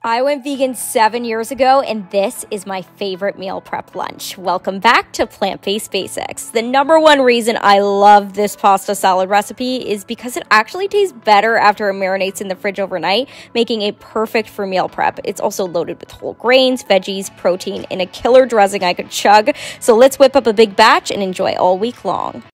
I went vegan 7 years ago, and this is my favorite meal prep lunch. Welcome back to Plant-Based Basics. The number one reason I love this pasta salad recipe is because it actually tastes better after it marinates in the fridge overnight, making it perfect for meal prep. It's also loaded with whole grains, veggies, protein, and a killer dressing I could chug. So let's whip up a big batch and enjoy all week long.